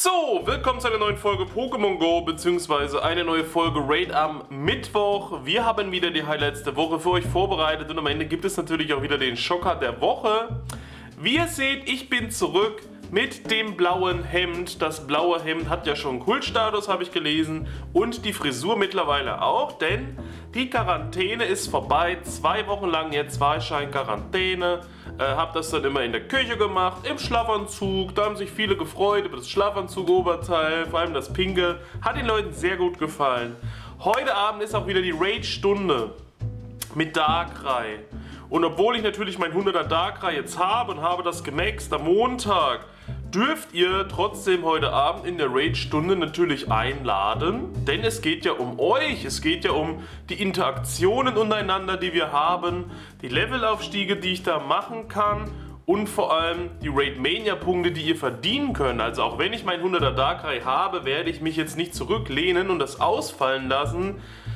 So, willkommen zu einer neuen Folge Pokémon Go, beziehungsweise eine neue Folge Raid am Mittwoch. Wir haben wieder die Highlights der Woche für euch vorbereitet und am Ende gibt es natürlich auch wieder den Schocker der Woche. Wie ihr seht, ich bin zurück mit dem blauen Hemd. Das blaue Hemd hat ja schon Kultstatus, habe ich gelesen, und die Frisur mittlerweile auch, denn die Quarantäne ist vorbei. 2 Wochen lang jetzt war ich schon in Quarantäne. Hab das dann immer in der Küche gemacht, im Schlafanzug. Da haben sich viele gefreut über das Schlafanzug-Oberteil, vor allem das Pinke. Hat den Leuten sehr gut gefallen. Heute Abend ist auch wieder die Raid-Stunde mit Darkrai. Und obwohl ich natürlich mein 100er Darkrai jetzt habe und habe das gemaxt am Montag, dürft ihr trotzdem heute Abend in der Raid-Stunde natürlich einladen, denn es geht ja um euch, es geht ja um die Interaktionen untereinander, die wir haben, die Levelaufstiege, die ich da machen kann und vor allem die Raid-Mania-Punkte, die ihr verdienen könnt. Also auch wenn ich mein 100er Darkrai habe, werde ich mich jetzt nicht zurücklehnen und das ausfallen lassen.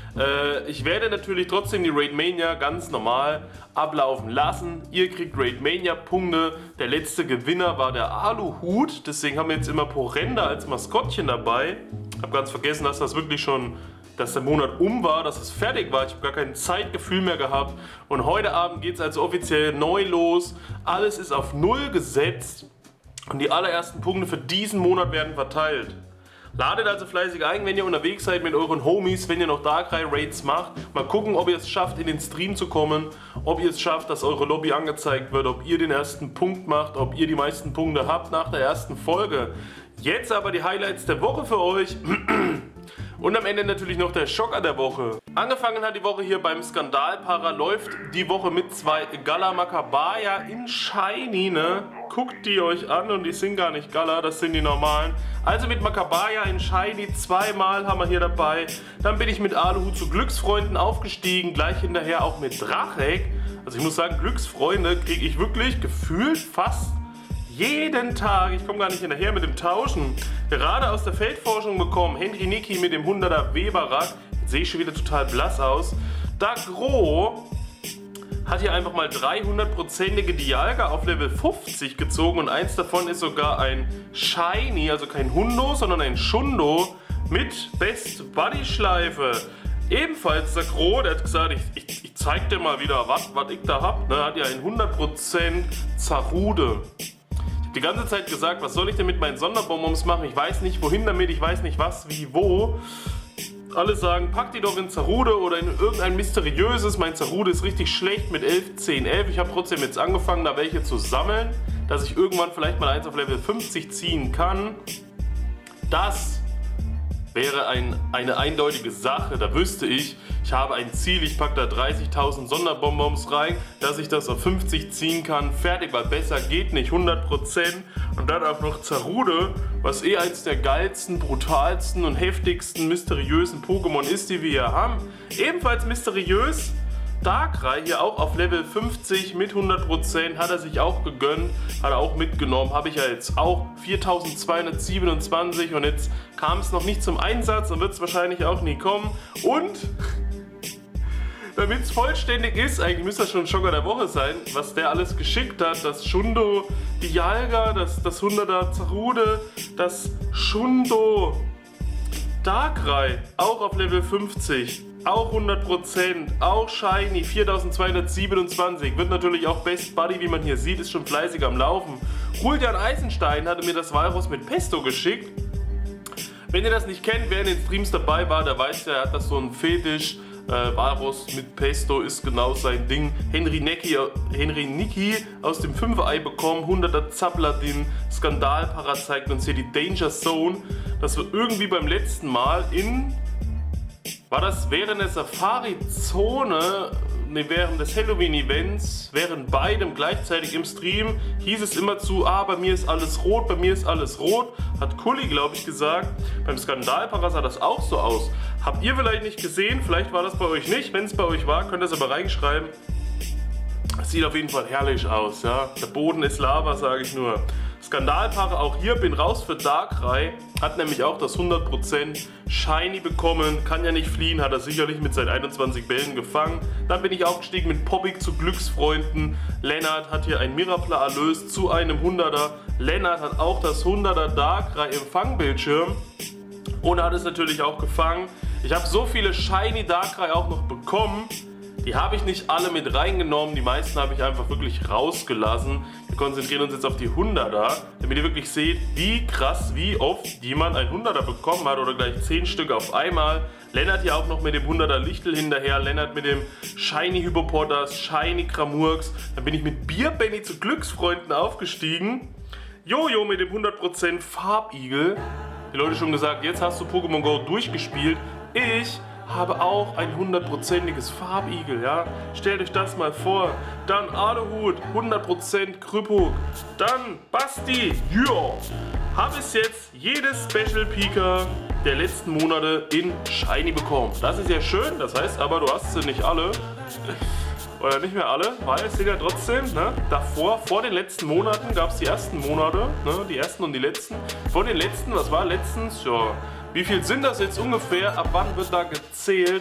Ich werde natürlich trotzdem die Raid-Mania ganz normal ablaufen lassen. Ihr kriegt Raid-Mania-Punkte. Der letzte Gewinner war der Aluhut. Deswegen haben wir jetzt immer Porenda als Maskottchen dabei. Ich habe ganz vergessen, dass das wirklich schon, dass der Monat war, dass es fertig war. Ich habe gar kein Zeitgefühl mehr gehabt. Und heute Abend geht es also offiziell neu los. Alles ist auf 0 gesetzt. Und die allerersten Punkte für diesen Monat werden verteilt. Ladet also fleißig ein, wenn ihr unterwegs seid mit euren Homies, wenn ihr noch Darkrai-Raids macht. Mal gucken, ob ihr es schafft, in den Stream zu kommen, ob ihr es schafft, dass eure Lobby angezeigt wird, ob ihr den ersten Punkt macht, ob ihr die meisten Punkte habt nach der ersten Folge. Jetzt aber die Highlights der Woche für euch. Und am Ende natürlich noch der Schocker der Woche. Angefangen hat die Woche hier beim Skandalpara, läuft die Woche mit 2 Gala Makabaya in Shiny, ne? Guckt die euch an und die sind gar nicht Gala, das sind die normalen. Also mit Makabaya in Shiny, 2-mal haben wir hier dabei. Dann bin ich mit Aluhut zu Glücksfreunden aufgestiegen, gleich hinterher auch mit Drachek. Also ich muss sagen, Glücksfreunde kriege ich wirklich gefühlt fast jeden Tag. Ich komme gar nicht hinterher mit dem Tauschen. Gerade aus der Feldforschung bekommen Henry Niki mit dem 100er Weberak. Jetzt sehe ich schon wieder total blass aus. Dagro hat hier einfach mal 300%ige Dialga auf Level 50 gezogen und eins davon ist sogar ein Shiny, also kein Hundo, sondern ein Shundo mit Best Buddy Schleife. Ebenfalls Dagro, der hat gesagt, ich zeig dir mal wieder, was ich da hab. Ne, hat ja ein 100% Zarude. Die ganze Zeit gesagt, was soll ich denn mit meinen Sonderbonbons machen? Ich weiß nicht wohin damit, ich weiß nicht was, wie, wo. Alle sagen, pack die doch in Zarude oder in irgendein mysteriöses. Mein Zarude ist richtig schlecht mit 11, 10, 11. Ich habe trotzdem jetzt angefangen, da welche zu sammeln, dass ich irgendwann vielleicht mal eins auf Level 50 ziehen kann. Das wäre eine eindeutige Sache. Da wüsste ich habe ein Ziel, ich packe da 30.000 Sonderbonbons rein, dass ich das auf 50 ziehen kann. Fertig, weil besser geht nicht, 100%. Und dann auch noch Zarude, was eins der geilsten, brutalsten und heftigsten, mysteriösen Pokémon ist, die wir hier haben. Ebenfalls mysteriös, Darkrai hier auch auf Level 50 mit 100%, hat er sich auch gegönnt, hat er auch mitgenommen, habe ich ja jetzt auch 4.227 und jetzt kam es noch nicht zum Einsatz und wird es wahrscheinlich auch nie kommen. Und damit es vollständig ist, eigentlich müsste das schon ein Schocker der Woche sein, was der alles geschickt hat. Das Shundo Dialga, das 100er Zarude, das Shundo Darkrai, auch auf Level 50, auch 100%, auch Shiny, 4.227, wird natürlich auch Best Buddy, wie man hier sieht, ist schon fleißig am Laufen. Julian Eisenstein hatte mir das Walross mit Pesto geschickt. Wenn ihr das nicht kennt, wer in den Streams dabei war, der weiß ja, er hat das so ein Fetisch. Walross mit Pesto ist genau sein Ding. Henry Niki aus dem 5-Ei bekommen, 100er Zapladin, Skandalpara zeigt uns hier die Danger Zone. Das wir irgendwie beim letzten Mal war das während der Safari-Zone, während des Halloween-Events, während beidem gleichzeitig im Stream, hieß es immer zu, bei mir ist alles rot, bei mir ist alles rot, hat Kuli, glaube ich, gesagt. Beim Skandalpara sah das auch so aus. Habt ihr vielleicht nicht gesehen, vielleicht war das bei euch nicht, wenn es bei euch war, könnt ihr es aber reinschreiben. Es sieht auf jeden Fall herrlich aus, ja. Der Boden ist Lava, sage ich nur. Skandalpaare auch hier, bin raus für Darkrai. Hat nämlich auch das 100% Shiny bekommen. Kann ja nicht fliehen, hat er sicherlich mit seinen 21 Bällen gefangen. Dann bin ich aufgestiegen mit Poppig zu Glücksfreunden. Lennart hat hier ein Mirapla erlöst zu einem 100er. Lennart hat auch das 100er Darkrai im Fangbildschirm. Und hat es natürlich auch gefangen. Ich habe so viele Shiny Darkrai auch noch bekommen. Die habe ich nicht alle mit reingenommen, die meisten habe ich einfach wirklich rausgelassen. Wir konzentrieren uns jetzt auf die 100er, damit ihr wirklich seht, wie krass, wie oft jemand ein 100er bekommen hat oder gleich 10 Stück auf einmal. Lennart hier auch noch mit dem 100er Lichtel hinterher, Lennart mit dem Shiny Hippopotas, Shiny Kramurks. Dann bin ich mit Bierbenny zu Glücksfreunden aufgestiegen. Jojo mit dem 100% Farbigel. Die Leute schon gesagt, jetzt hast du Pokémon Go durchgespielt. Ich habe auch ein 100%iges Farbigel, ja. Stellt euch das mal vor. Dann Aluhut, 100% Krüppuk. Dann Basti, ja. Habe es jetzt jedes Special Pika der letzten Monate in Shiny bekommen. Das ist ja schön, das heißt aber, du hast sie nicht alle. Oder nicht mehr alle, weil es sind ja trotzdem, ne, davor, vor den letzten Monaten gab es die ersten Monate, ne, die ersten und die letzten. Vor den letzten, was war letztens? Ja, wie viel sind das jetzt ungefähr? Ab wann wird da gezählt?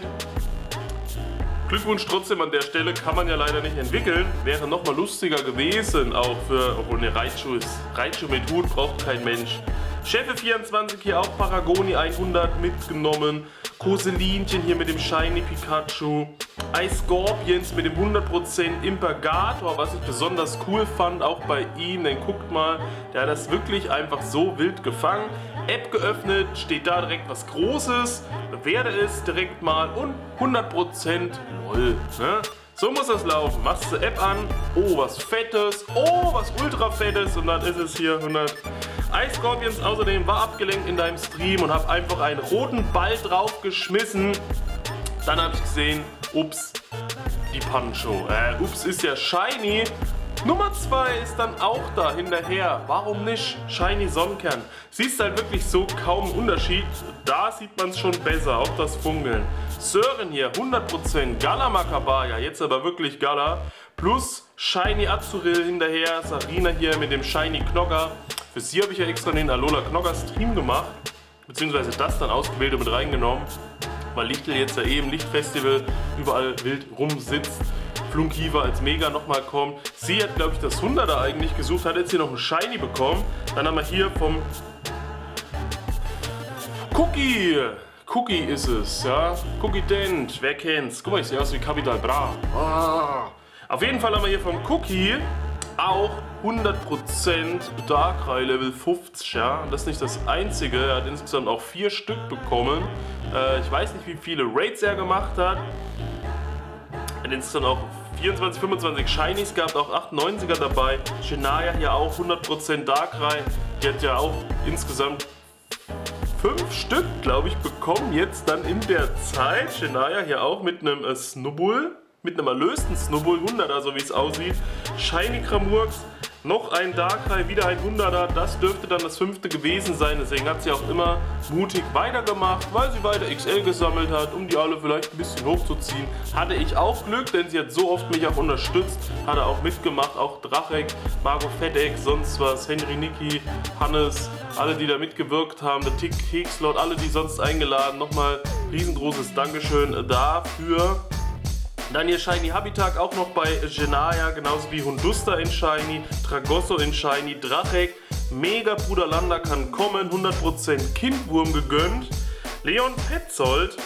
Glückwunsch trotzdem an der Stelle, kann man ja leider nicht entwickeln. Wäre nochmal lustiger gewesen, auch für, obwohl eine Raichu ist. Raichu mit Hut braucht kein Mensch. Chefe 24 hier auch Paragoni 100 mitgenommen. Koselinchen hier mit dem Shiny Pikachu. Ice Scorpions mit dem 100% Impergator, was ich besonders cool fand, auch bei ihm. Denn guckt mal, der hat das wirklich einfach so wild gefangen. App geöffnet, steht da direkt was Großes. Bewerte es direkt mal und 100% LOL. Ne? So muss das laufen. Machst du App an, oh was Fettes, oh was Ultra Fettes und dann ist es hier 100. Ice Scorpions außerdem war abgelenkt in deinem Stream und habe einfach einen roten Ball drauf geschmissen. Dann habe ich gesehen, ups, die Pancho. Ups ist ja Shiny. Nummer 2 ist dann auch da hinterher. Warum nicht? Shiny Sonnenkern. Siehst halt wirklich so kaum einen Unterschied. Da sieht man es schon besser, auch das Funkeln. Sören hier, 100% Gala Makabaya, jetzt aber wirklich Gala. Plus Shiny Azuril hinterher, Sarina hier mit dem Shiny Knogger. Für sie habe ich ja extra den Alola Knogger Stream gemacht. Beziehungsweise das dann ausgewählt und mit reingenommen. Weil Lichtel jetzt ja eh im Lichtfestival überall wild rumsitzt. Flunkiva als Mega nochmal kommt. Sie hat, glaube ich, das 100er eigentlich gesucht, hat jetzt hier noch einen Shiny bekommen. Dann haben wir hier vom Cookie. Cookie ist es, ja. Cookie Dent, wer kennt's? Guck mal, ich sehe aus wie Capital Bra. Ah. Auf jeden Fall haben wir hier vom Cookie auch 100% Darkrai Level 50, ja. Das ist nicht das einzige, er hat insgesamt auch 4 Stück bekommen. Ich weiß nicht, wie viele Raids er gemacht hat. Er hat insgesamt auch 24, 25 Shinies gehabt, auch 98er dabei. Shania hier auch 100% Darkrai. Die hat ja auch insgesamt 5 Stück, glaube ich, bekommen jetzt dann in der Zeit. Shania hier auch mit einem Snubbull, mit einem erlösten Snubbull, 100er, so wie es aussieht. Shiny Kramurks, noch ein Darkrai, wieder ein 100er. Das dürfte dann das 5. gewesen sein. Deswegen hat sie auch immer mutig weitergemacht, weil sie weiter XL gesammelt hat, um die alle vielleicht ein bisschen hochzuziehen. Hatte ich auch Glück, denn sie hat so oft mich auch unterstützt. Hatte auch mitgemacht, auch Drachek, Margot Fetteck, sonst was, Henry Niki, Hannes, alle, die da mitgewirkt haben, der Tick, Kekslot, alle, die sonst eingeladen. Nochmal riesengroßes Dankeschön dafür. Dann hier Shiny Habitat auch noch bei Genaya, genauso wie Hundusta in Shiny, Tragosso in Shiny, Drachek, Mega Bruder Landa kann kommen, 100% Kindwurm gegönnt. Leon Petzold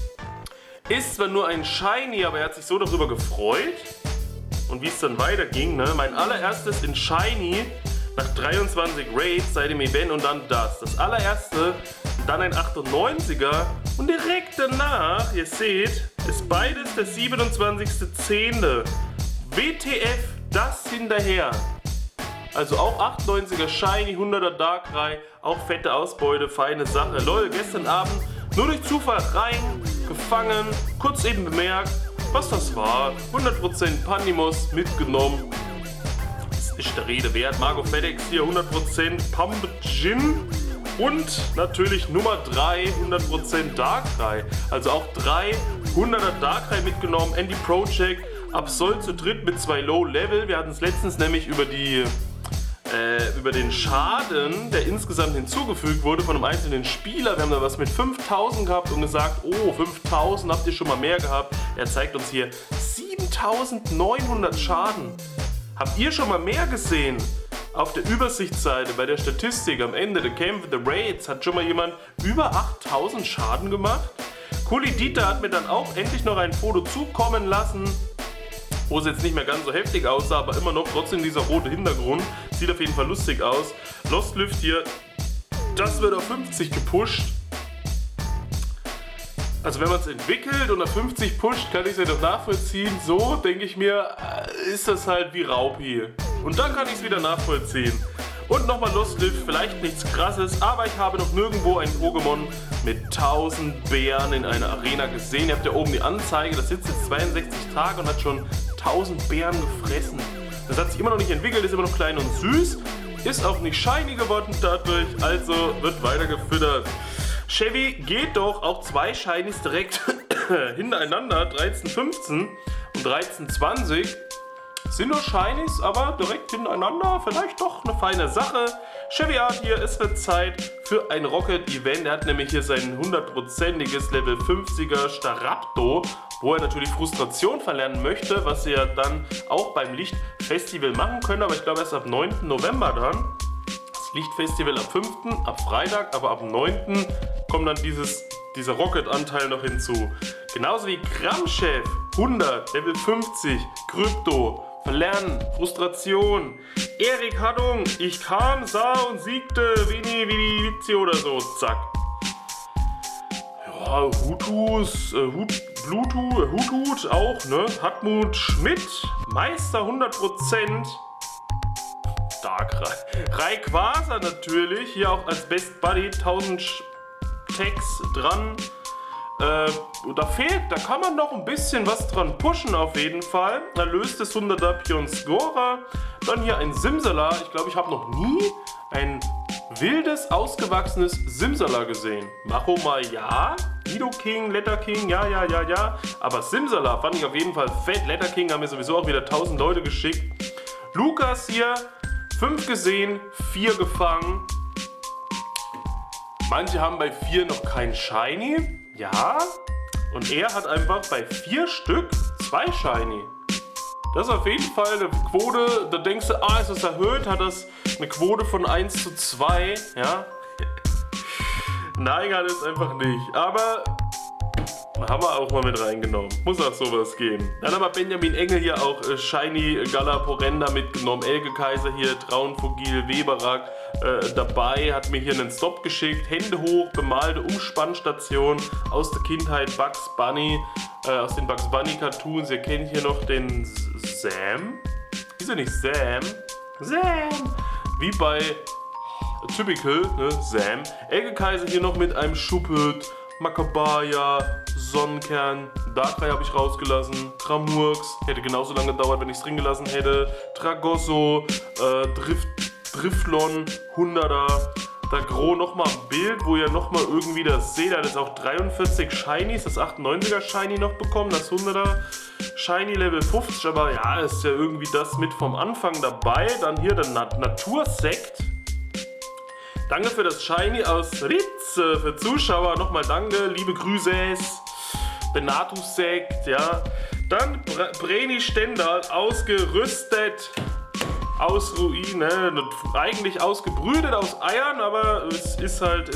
ist zwar nur ein Shiny, aber er hat sich so darüber gefreut. Und wie es dann weiterging, ne? Mein allererstes in Shiny nach 23 Raids seit dem Event und dann das. Das allererste, dann ein 98er und direkt danach, ihr seht, ist beides der 27.10. WTF, das hinterher. Also auch 98er Shiny, 100er Darkrai, auch fette Ausbeute, feine Sache. Leute, gestern Abend nur durch Zufall rein, gefangen, kurz eben bemerkt, was das war. 100% Panimos mitgenommen. Das ist der Rede wert. Margot FedEx hier 100% Pumpkin. Und natürlich Nummer 3, 100% Darkrai. Also auch 3 100er Darkrai mitgenommen. Andy Project, Absol zu dritt mit 2 Low Level. Wir hatten es letztens nämlich über die über den Schaden, der insgesamt hinzugefügt wurde von einem einzelnen Spieler. Wir haben da was mit 5000 gehabt und gesagt, oh, 5000 habt ihr schon mal mehr gehabt. Er zeigt uns hier 7900 Schaden. Habt ihr schon mal mehr gesehen? Auf der Übersichtsseite bei der Statistik am Ende der Kämpfe, der Raids, hat schon mal jemand über 8000 Schaden gemacht. Kuli Dieter hat mir dann auch endlich noch ein Foto zukommen lassen, wo es jetzt nicht mehr ganz so heftig aussah, aber immer noch trotzdem dieser rote Hintergrund. Sieht auf jeden Fall lustig aus. Lost Lift hier, das wird auf 50 gepusht. Also wenn man es entwickelt und auf 50 pusht, kann ich es ja doch nachvollziehen. So denke ich mir, ist das halt wie Raupi. Und dann kann ich es wieder nachvollziehen. Und nochmal Lost Lift, vielleicht nichts krasses, aber ich habe noch nirgendwo ein Pokémon mit 1000 Bären in einer Arena gesehen. Ihr habt ja oben die Anzeige, das sitzt jetzt 62 Tage und hat schon 1000 Bären gefressen. Das hat sich immer noch nicht entwickelt, ist immer noch klein und süß, ist auch nicht shiny geworden dadurch, also wird weiter gefüttert. Chevy geht doch auch 2 Shinies direkt hintereinander, 1315 und 1320. Sind nur Shinies, aber direkt hintereinander, vielleicht doch eine feine Sache. Chevy Art hier, es wird Zeit für ein Rocket-Event. Er hat nämlich hier sein 100%iges Level 50er Staraptor, wo er natürlich Frustration verlernen möchte, was sie ja dann auch beim Lichtfestival machen können, aber ich glaube erst ab 9. November dann. Das Lichtfestival ab 5., ab Freitag, aber ab 9. kommt dann dieser Rocket-Anteil noch hinzu. Genauso wie Kramchef, 100, Level 50, Krypto, Verlernen, Frustration. Erik Haddung, ich kam, sah und siegte, Vini, Vizio oder so, zack. Ja, Hutut auch, ne? Hartmut Schmidt, Meister 100%. Stark. Rayquaza natürlich, hier auch als Best Buddy, 1000 Tags dran. Da kann man noch ein bisschen was dran pushen auf jeden Fall. Da löst es 100er Pionscora. Dann hier ein Simsala. Ich glaube, ich habe noch nie ein wildes, ausgewachsenes Simsala gesehen. Machoma ja, Nidoking, Letterking, ja. Aber Simsala fand ich auf jeden Fall fett. Letterking haben mir sowieso auch wieder 1000 Leute geschickt. Lukas hier, 5 gesehen, 4 gefangen. Manche haben bei 4 noch kein Shiny. Ja, und er hat einfach bei 4 Stück 2 Shiny. Das ist auf jeden Fall eine Quote, da denkst du, ist das erhöht, hat das eine Quote von 1:2, ja. Nein, hat es einfach nicht, aber haben wir auch mal mit reingenommen. Muss auch sowas geben. Dann haben wir Benjamin Engel hier auch Shiny Galaporenda mitgenommen, Elge Kaiser hier, Traunvogel, Weberak dabei, hat mir hier einen Stop geschickt, Hände hoch, bemalte Umspannstation aus der Kindheit, Bugs Bunny, aus den Bugs Bunny Cartoons. Ihr kennt hier noch den Sam. Ist er nicht Sam? Sam! Wie bei Typical, ne? Sam. Elge Kaiser hier noch mit einem Schuppet, Makabaya, Sonnenkern, Darkrai habe ich rausgelassen, Tramurks, hätte genauso lange gedauert, wenn ich es drin gelassen hätte, Tragosso, Driflon, 100er, Dagro nochmal ein Bild, wo ihr nochmal irgendwie das seht, da hat jetzt auch 43 Shinies, das 98er Shiny noch bekommen, das 100er Shiny Level 50, aber ja, ist ja irgendwie das mit vom Anfang dabei, dann hier der Natursekt. Danke für das Shiny aus Ritze, für Zuschauer nochmal danke, liebe Grüße, Benatus Sekt, ja. Dann Vreni Stendal, ausgerüstet aus Ruine, eigentlich ausgebrütet aus Eiern, aber es ist halt,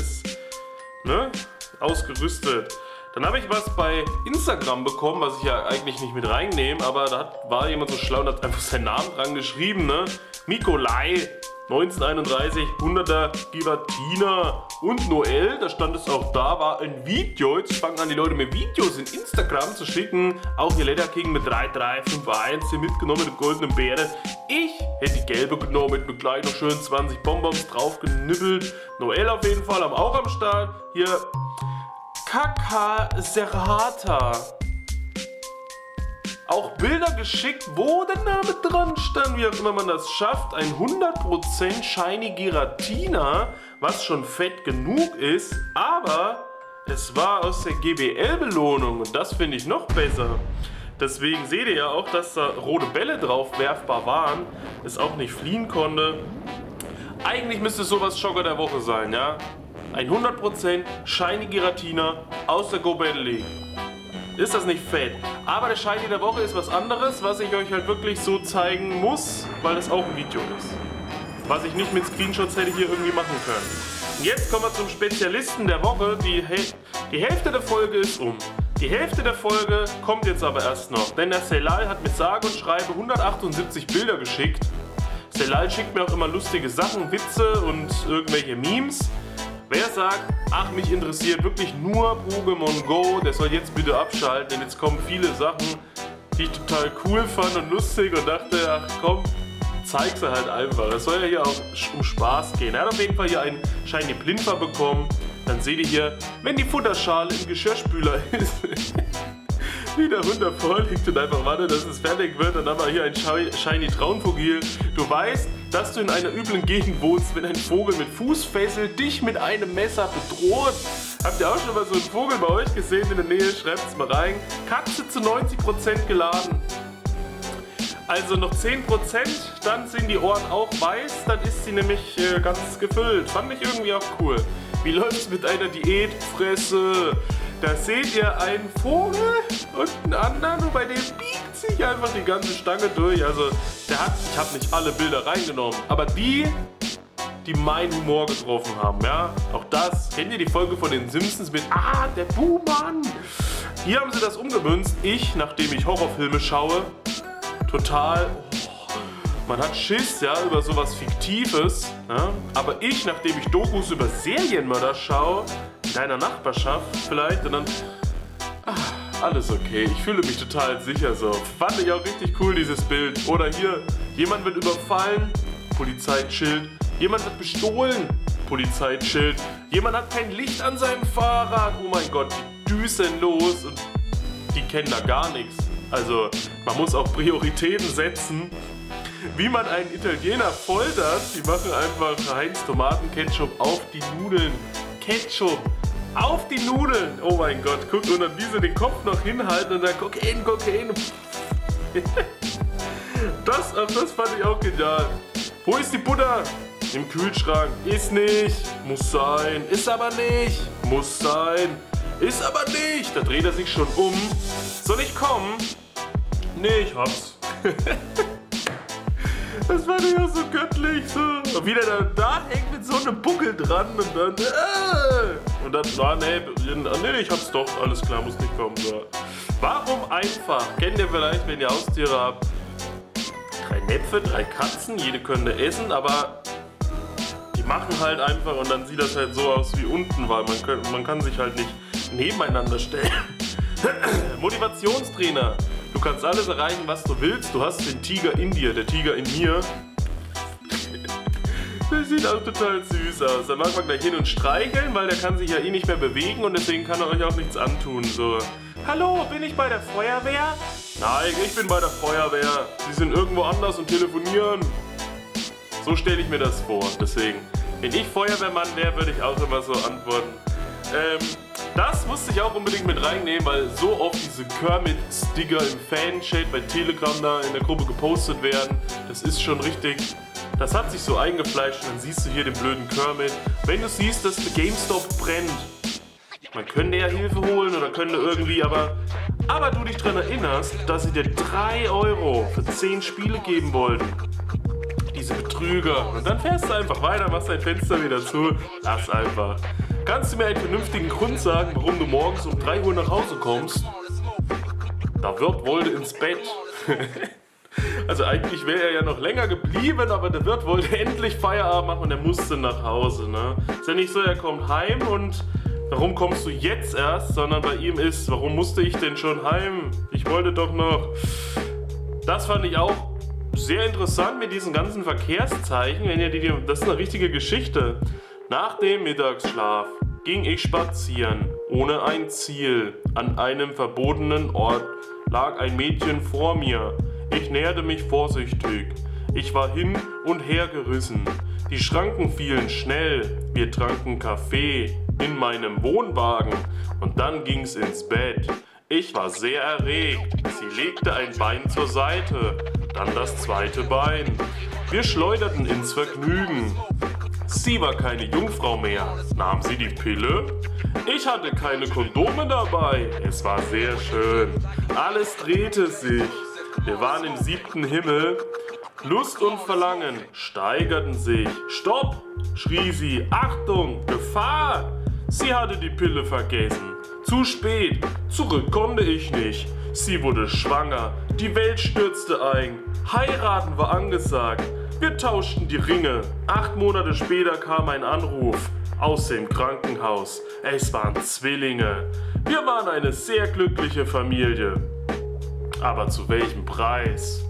ausgerüstet. Dann habe ich was bei Instagram bekommen, was ich ja eigentlich nicht mit reinnehme, aber da war jemand so schlau und hat einfach seinen Namen dran geschrieben, ne? Mikolai. 1931, 100er Giratina und Noel, da stand es auch da, war ein Video. Jetzt fangen an die Leute mir Videos in Instagram zu schicken. Auch hier Letter King mit 3351 hier mitgenommen, mit goldenen Beere. Ich hätte die gelbe genommen, mit mir gleich noch schön 20 Bonbons drauf genibbelt. Noel auf jeden Fall, aber auch am Start. Hier Kaka Serrata. Auch Bilder geschickt, wo der Name dran stand, wie auch immer man das schafft. Ein 100% Shiny Giratina, was schon fett genug ist, aber es war aus der GBL-Belohnung und das finde ich noch besser. Deswegen seht ihr ja auch, dass da rote Bälle drauf werfbar waren, es auch nicht fliehen konnte. Eigentlich müsste sowas Schocker der Woche sein, ja? Ein 100% Shiny Giratina aus der Go Battle League. Ist das nicht fett? Aber der Shiny der Woche ist was anderes, was ich euch halt wirklich so zeigen muss, weil das auch ein Video ist. Was ich nicht mit Screenshots hätte hier irgendwie machen können. Und jetzt kommen wir zum Spezialisten der Woche. Die Hälfte der Folge ist um. Die Hälfte der Folge kommt jetzt aber erst noch. Denn der Celal hat mit sage und schreibe 178 Bilder geschickt. Celal schickt mir auch immer lustige Sachen, Witze und irgendwelche Memes. Wer sagt, ach, mich interessiert wirklich nur Pokémon Go, der soll jetzt bitte abschalten, denn jetzt kommen viele Sachen, die ich total cool fand und lustig und dachte, ach komm, zeig sie halt einfach. Es soll ja hier auch um Spaß gehen. Er hat auf jeden Fall hier einen Shiny Plinfer bekommen. Dann seht ihr hier, wenn die Futterschale im Geschirrspüler ist, wieder runter vorliegt und einfach wartet, dass es fertig wird. Dann haben wir hier ein Shiny Traunvogel. Du weißt, dass du in einer üblen Gegend wohnst, wenn ein Vogel mit Fußfessel dich mit einem Messer bedroht. Habt ihr auch schon mal so einen Vogel bei euch gesehen in der Nähe? Schreibt's mal rein. Katze zu 90% geladen. Also noch 10%, dann sind die Ohren auch weiß, dann ist sie nämlich ganz gefüllt. Fand ich irgendwie auch cool. Wie läuft's mit einer Diätfresse? Da seht ihr einen Vogel und einen anderen und bei dem biegt sich einfach die ganze Stange durch. Also ich habe nicht alle Bilder reingenommen, aber die meinen Humor getroffen haben, ja. Auch das, kennt ihr die Folge von den Simpsons mit der Buhmann? Hier haben sie das umgemünzt. Ich, nachdem ich Horrorfilme schaue, total, man hat Schiss, ja, über sowas Fiktives, ja? Aber ich, nachdem ich Dokus über Serienmörder schaue, in deiner Nachbarschaft vielleicht, und dann, alles okay, ich fühle mich total sicher so. Fand ich auch richtig cool, dieses Bild. Oder hier, jemand wird überfallen, Polizeischild. Jemand wird bestohlen, Polizeischild. Jemand hat kein Licht an seinem Fahrrad, oh mein Gott, die düsen los und die kennen da gar nichts. Also, man muss auch Prioritäten setzen. Wie man einen Italiener foltert, die machen einfach Heinz Tomatenketchup auf die Nudeln. Ketchup auf die Nudeln. Oh mein Gott, guckt, und dann wie sie den Kopf noch hinhalten und dann Kokain. Das fand ich auch genial. Wo ist die Butter? Im Kühlschrank. Ist nicht. Muss sein. Ist aber nicht. Muss sein. Ist aber nicht. Da dreht er sich schon um. Soll ich kommen? Nee, ich hab's. Das fand ich auch so göttlich. So. Und wie der dann da hängt mit so einem Buckel dran und dann. Und dann, nee, ich hab's doch. Alles klar, muss nicht kommen. So. Warum einfach? Kennt ihr vielleicht, wenn ihr Haustiere habt? 3 Näpfe, 3 Katzen, jede könnte essen, aber die machen halt einfach und dann sieht das halt so aus wie unten, weil man kann sich halt nicht nebeneinander stellen. Motivationstrainer. Du kannst alles erreichen, was du willst. Du hast den Tiger in dir, der Tiger in mir. Der sieht auch total süß aus. Dann mag man gleich hin und streicheln, weil der kann sich ja eh nicht mehr bewegen und deswegen kann er euch auch nichts antun. So. Hallo, bin ich bei der Feuerwehr? Nein, ich bin bei der Feuerwehr. Sie sind irgendwo anders und telefonieren. So stelle ich mir das vor. Deswegen, wenn ich Feuerwehrmann wäre, würde ich auch immer so antworten. Das musste ich auch unbedingt mit reinnehmen, weil so oft diese Kermit-Sticker im Fan-Chat bei Telegram da in der Gruppe gepostet werden. Das ist schon richtig, das hat sich so eingefleischt und dann siehst du hier den blöden Kermit. Wenn du siehst, dass der GameStop brennt, man könnte ja Hilfe holen oder könnte irgendwie, aber du dich daran erinnerst, dass sie dir 3 € für 10 Spiele geben wollten. Diese Betrüger. Und dann fährst du einfach weiter, machst dein Fenster wieder zu. Lass einfach. Kannst du mir einen vernünftigen Grund sagen, warum du morgens um 3 Uhr nach Hause kommst? Der Wirt wollte ins Bett. Also eigentlich wäre er ja noch länger geblieben, aber der Wirt wollte endlich Feierabend machen und er musste nach Hause. Ne? Ist ja nicht so, er kommt heim und warum kommst du jetzt erst, sondern bei ihm ist, warum musste ich denn schon heim? Ich wollte doch noch. Das fand ich auch sehr interessant mit diesen ganzen Verkehrszeichen. Das ist eine richtige Geschichte. Nach dem Mittagsschlaf ging ich spazieren, ohne ein Ziel. An einem verbotenen Ort lag ein Mädchen vor mir. Ich näherte mich vorsichtig. Ich war hin und her gerissen. Die Schranken fielen schnell. Wir tranken Kaffee in meinem Wohnwagen und dann ging's ins Bett. Ich war sehr erregt. Sie legte ein Bein zur Seite, dann das zweite Bein. Wir schleuderten ins Vergnügen. Sie war keine Jungfrau mehr. Nahm sie die Pille? Ich hatte keine Kondome dabei. Es war sehr schön. Alles drehte sich. Wir waren im 7. Himmel. Lust und Verlangen steigerten sich. Stopp! Schrie sie. Achtung! Gefahr! Sie hatte die Pille vergessen. Zu spät. Zurück konnte ich nicht. Sie wurde schwanger. Die Welt stürzte ein. Heiraten war angesagt. Wir tauschten die Ringe. 8 Monate später kam ein Anruf aus dem Krankenhaus. Es waren Zwillinge. Wir waren eine sehr glückliche Familie. Aber zu welchem Preis?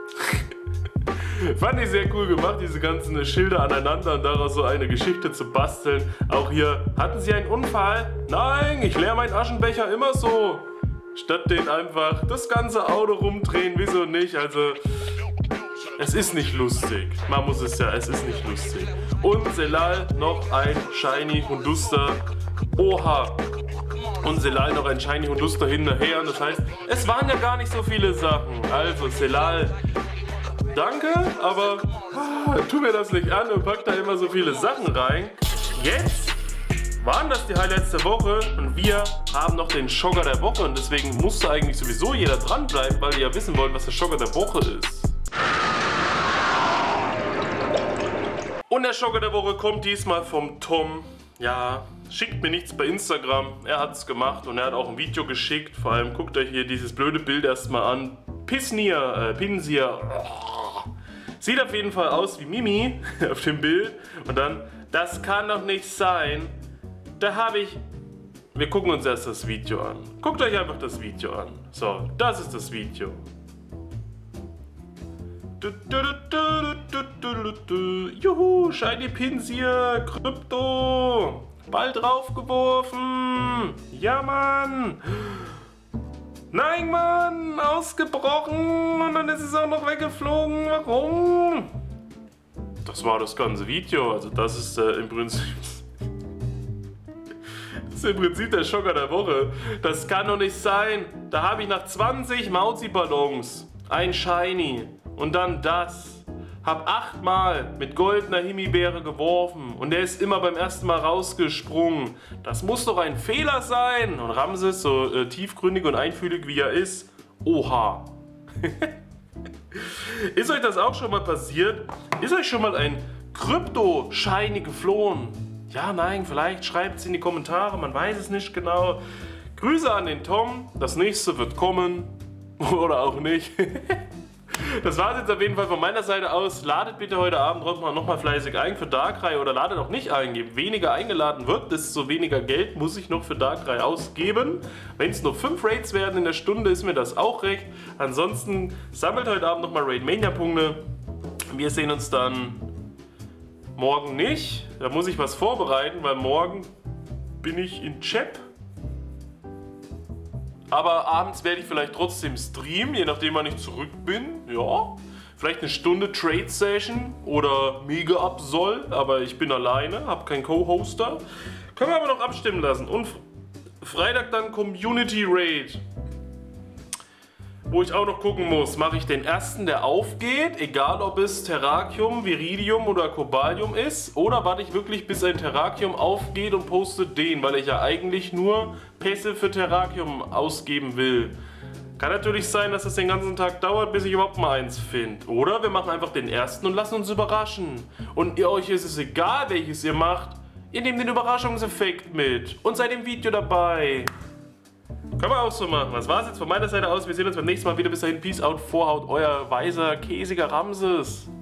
Fand ich sehr cool gemacht, diese ganzen Schilder aneinander und daraus so eine Geschichte zu basteln. Auch hier, hatten Sie einen Unfall? Nein, ich leere meinen Aschenbecher immer so. Statt den einfach das ganze Auto rumdrehen, wieso nicht? Also, es ist nicht lustig. Man muss es ja, es ist nicht lustig. Und Selal noch ein Shiny Hunduster. Oha. Und Selal noch ein Shiny Hunduster hinterher. Und das heißt, es waren ja gar nicht so viele Sachen. Also, Selal, danke, aber tu mir das nicht an und pack da immer so viele Sachen rein. Jetzt waren das die Highlights der Woche und wir haben noch den Schocker der Woche und deswegen musste eigentlich sowieso jeder dranbleiben, weil ihr ja wissen wollt, was der Schocker der Woche ist. Und der Schocker der Woche kommt diesmal vom Tom. Ja, schickt mir nichts bei Instagram, er hat es gemacht und er hat auch ein Video geschickt. Vor allem guckt euch hier dieses blöde Bild erstmal an. Pinsir. Sieht auf jeden Fall aus wie Mimi auf dem Bild. Und dann, das kann doch nicht sein. Da habe ich... Wir gucken uns erst das Video an. Guckt euch einfach das Video an. So, das ist das Video. Juhu, Shiny Pinsir, Krypto. Ball draufgeworfen. Ja, Mann. Nein, Mann, ausgebrochen und dann ist es auch noch weggeflogen. Warum? Das war das ganze Video. Also das ist im Prinzip... Das ist im Prinzip der Schocker der Woche. Das kann doch nicht sein. Da habe ich nach 20 Mauzi-Ballons ein Shiny und dann das. Hab 8 Mal mit goldener Himbeere geworfen und der ist immer beim ersten Mal rausgesprungen. Das muss doch ein Fehler sein. Und Ramses, so tiefgründig und einfühlig wie er ist, oha. Ist euch das auch schon mal passiert? Ist euch schon mal ein Krypto-Shiny geflohen? Ja, nein, vielleicht schreibt es in die Kommentare, man weiß es nicht genau. Grüße an den Tom, das nächste wird kommen. Oder auch nicht. Das war es jetzt auf jeden Fall von meiner Seite aus. Ladet bitte heute Abend noch mal fleißig ein für Darkrai oder ladet auch nicht ein. Je weniger eingeladen wird, desto weniger Geld muss ich noch für Darkrai ausgeben. Wenn es nur 5 Raids werden in der Stunde, ist mir das auch recht. Ansonsten sammelt heute Abend nochmal Raid-Mania-Punkte. Wir sehen uns dann morgen nicht. Da muss ich was vorbereiten, weil morgen bin ich in Chep. Aber abends werde ich vielleicht trotzdem streamen, je nachdem wann ich zurück bin. Ja, vielleicht eine Stunde Trade Session oder Mega Absol, aber ich bin alleine, habe keinen Co-Hoster. Können wir aber noch abstimmen lassen. Und Freitag dann Community Raid. Wo ich auch noch gucken muss, mache ich den ersten, der aufgeht, egal ob es Terrakium, Viridium oder Cobalium ist, oder warte ich wirklich, bis ein Terrakium aufgeht und poste den, weil ich ja eigentlich nur Pässe für Terrakium ausgeben will. Kann natürlich sein, dass das den ganzen Tag dauert, bis ich überhaupt mal eins finde. Oder wir machen einfach den ersten und lassen uns überraschen. Und euch ist es egal, welches ihr macht, ihr nehmt den Überraschungseffekt mit und seid im Video dabei. Können wir auch so machen. Das war's jetzt von meiner Seite aus. Wir sehen uns beim nächsten Mal wieder. Bis dahin, Peace out, Vorhaut, euer weiser, käsiger Ramses.